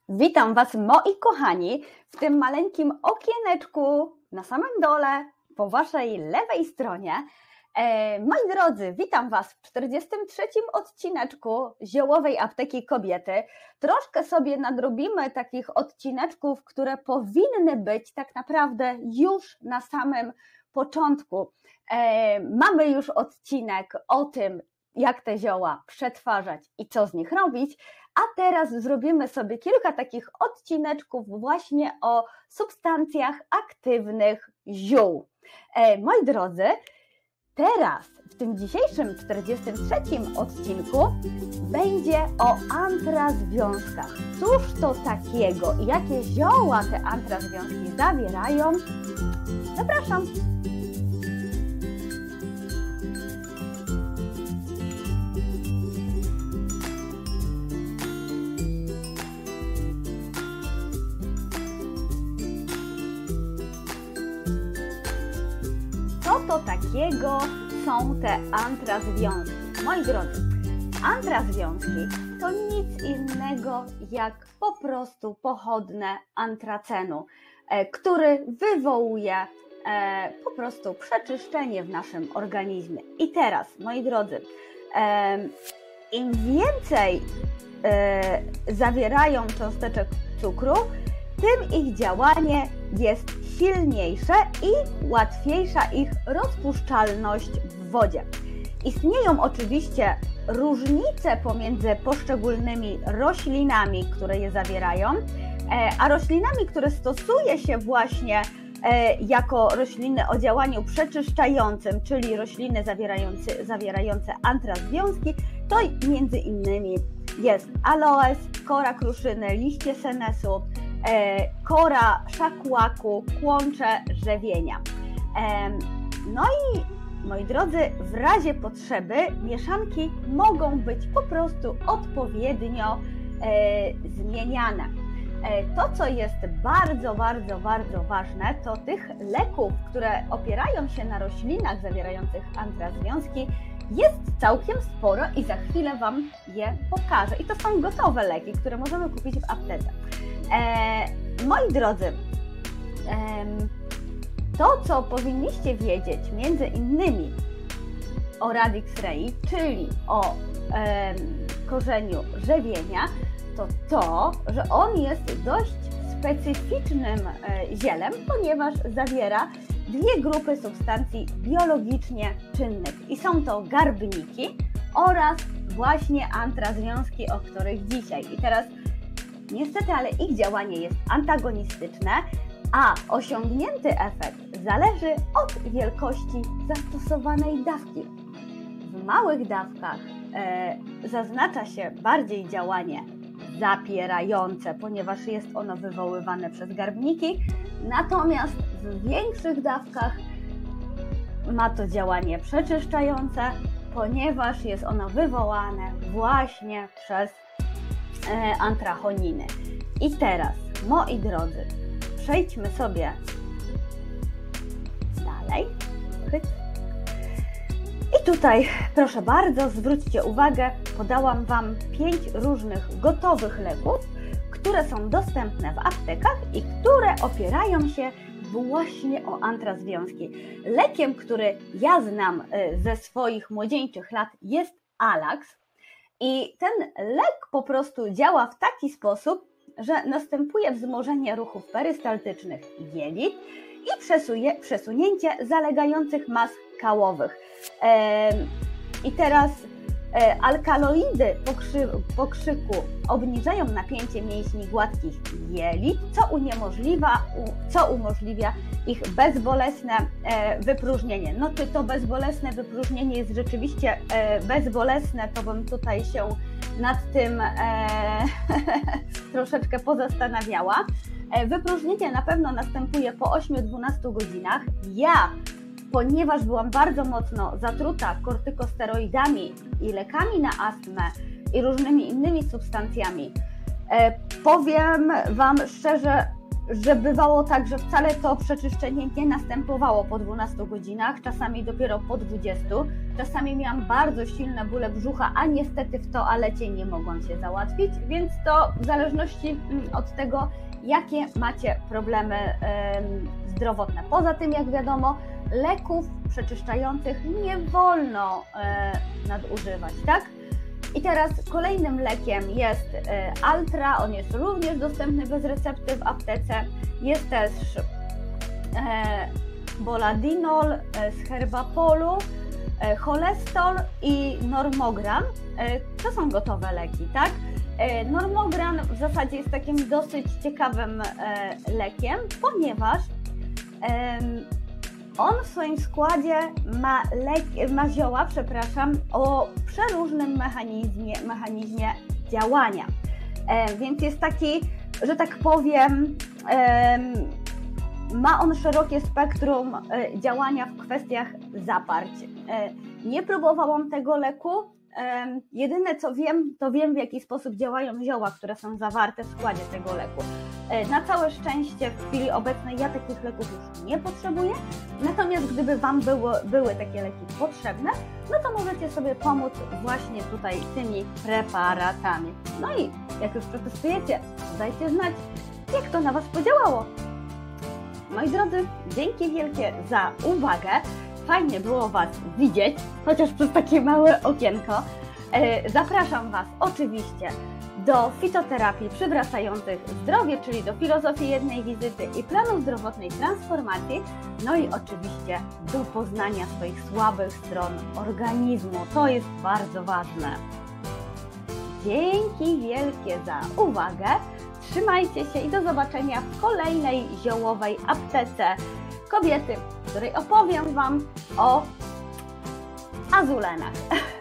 Witam Was, moi kochani, w tym maleńkim okieneczku na samym dole, po Waszej lewej stronie. Moi drodzy, witam Was w 43. odcineczku Ziołowej Apteki Kobiety. Troszkę sobie nadrobimy takich odcineczków, które powinny być tak naprawdę już na samym początku. Mamy już odcinek o tym, jak te zioła przetwarzać i co z nich robić, a teraz zrobimy sobie kilka takich odcineczków właśnie o substancjach aktywnych ziół. Moi drodzy, teraz w tym dzisiejszym 43. odcinku będzie o antrazwiązkach. Cóż to takiego i jakie zioła te antrazwiązki zawierają? Zapraszam! Co to takiego są te antrazwiązki? Moi drodzy, antrazwiązki to nic innego jak po prostu pochodne antracenu, który wywołuje po prostu przeczyszczenie w naszym organizmie. I teraz, moi drodzy, im więcej zawierają cząsteczek cukru, tym ich działanie jest silniejsze i łatwiejsza ich rozpuszczalność w wodzie. Istnieją oczywiście różnice pomiędzy poszczególnymi roślinami, które je zawierają, a roślinami, które stosuje się właśnie jako rośliny o działaniu przeczyszczającym, czyli rośliny zawierające antrazwiązki, to między innymi jest aloes, kora kruszyny, liście senesu, kora szakłaku, kłącze rzewienia. No i moi drodzy, w razie potrzeby mieszanki mogą być po prostu odpowiednio zmieniane. To, co jest bardzo ważne, to tych leków, które opierają się na roślinach zawierających antrazwiązki, jest całkiem sporo i za chwilę Wam je pokażę. I to są gotowe leki, które możemy kupić w aptece. Moi drodzy, to, co powinniście wiedzieć między innymi o Radix rei, czyli o korzeniu rzewienia, to, że on jest dość specyficznym zielem, ponieważ zawiera dwie grupy substancji biologicznie czynnych i są to garbniki oraz właśnie antrazwiązki, o których dzisiaj. I teraz niestety, ale ich działanie jest antagonistyczne, a osiągnięty efekt zależy od wielkości zastosowanej dawki. W małych dawkach zaznacza się bardziej działanie zapierające, ponieważ jest ono wywoływane przez garbniki, natomiast w większych dawkach ma to działanie przeczyszczające, ponieważ jest ono wywołane właśnie przez antracholiny. I teraz, moi drodzy, przejdźmy sobie dalej. I tutaj, proszę bardzo, zwróćcie uwagę, podałam Wam 5 różnych gotowych leków, które są dostępne w aptekach i które opierają się właśnie o antrazwiązki. Lekiem, który ja znam ze swoich młodzieńczych lat, jest Alax. I ten lek po prostu działa w taki sposób, że następuje wzmożenie ruchów perystaltycznych jelit i przesunięcie zalegających mas kałowych. I I teraz alkaloidy pokrzyku obniżają napięcie mięśni gładkich jelit, co umożliwia ich bezbolesne wypróżnienie. No czy to bezbolesne wypróżnienie jest rzeczywiście bezbolesne, to bym tutaj się nad tym troszeczkę pozastanawiała. Wypróżnienie na pewno następuje po 8-12 godzinach. Ponieważ byłam bardzo mocno zatruta kortykosteroidami i lekami na astmę i różnymi innymi substancjami, powiem Wam szczerze, że bywało tak, że wcale to przeczyszczenie nie następowało po 12 godzinach, czasami dopiero po 20. Czasami miałam bardzo silne bóle brzucha, a niestety w toalecie nie mogłam się załatwić, więc to w zależności od tego, jakie macie problemy zdrowotne. Poza tym, jak wiadomo, leków przeczyszczających nie wolno nadużywać, tak? I teraz kolejnym lekiem jest Altra, on jest również dostępny bez recepty w aptece. Jest też Boladinol z Herbapolu, Cholestol i Normogran. To są gotowe leki, tak? Normogran w zasadzie jest takim dosyć ciekawym lekiem, ponieważ on w swoim składzie ma zioła, o przeróżnym mechanizmie działania. Więc jest taki, że tak powiem, ma on szerokie spektrum działania w kwestiach zaparć. Nie próbowałam tego leku. Jedyne co wiem, to wiem, w jaki sposób działają zioła, które są zawarte w składzie tego leku. Na całe szczęście w chwili obecnej ja takich leków już nie potrzebuję, natomiast gdyby Wam były takie leki potrzebne, no to możecie sobie pomóc właśnie tutaj tymi preparatami. No i jak już przetestujecie, dajcie znać, jak to na Was podziałało. Moi drodzy, dzięki wielkie za uwagę. Fajnie było Was widzieć, chociaż przez takie małe okienko. Zapraszam Was oczywiście do fitoterapii przywracających zdrowie, czyli do filozofii jednej wizyty i planu zdrowotnej transformacji, no i oczywiście do poznania swoich słabych stron organizmu. To jest bardzo ważne. Dzięki wielkie za uwagę. Trzymajcie się i do zobaczenia w kolejnej ziołowej aptece kobiety, w której opowiem Wam o azulenach.